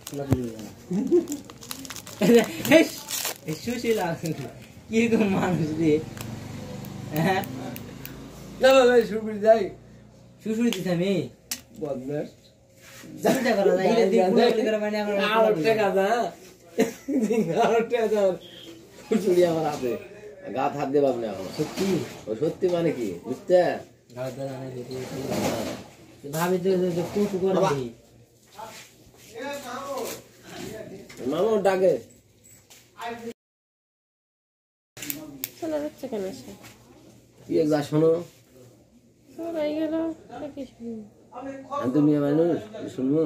সুশীলা কিরকম মানুষ রে হ্যাঁ না ভাই শুরু যাই সুশুরি দিতে আমি বদমাস চিন্তা করা যায় এটা দিয়ে পুরো করে মানে আমরা আর টাকা দা আর টাকা দা শুরু আমার হাতে গাত হাত দেব আপনি এখন সত্যি ও সত্যি মানে কি বুঝতে গাছ ধরে আনে দিতে ভাবি তো কুটু করে দিই মামু ডাকে চলে যাচ্ছে কেন সে কি যা শোনো সবাই গেল নাকি শুনি আমি তো মেয়ে মানুষ শুনবো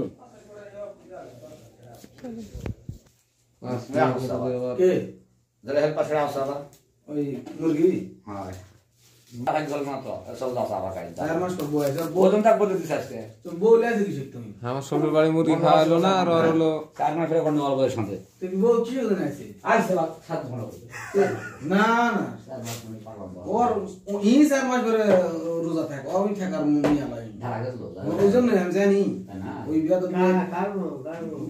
কে जरा हेल्प पछड़ा सारा ওই মুরগি हां ভাই জল না তো সব দাও সারা খাই 4 মাস করবো এসব বোধন তাক বলে দিছ আজকে তো বউ লেজ কি তুমি আমার শ্বশুর বাড়ি মুরগি খাওয়ালো না আর ওর হলো 4 মাস পরে কোন অল্পের সাথে তুমি বউ কি ওখানে আছে আজ সেবা 7 ঘন্টা না না 4 মাস মানে পাগল ওর ই 4 মাস করে রোজা থাকে ওই থাকার মিয়া ভাই ধারা গেল ওই জন্য আমি জানি না ওই বিয়া তো কারণ না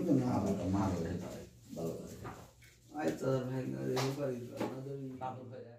মা বলে ভালো করে আয় তোর ভাই না রে পারি না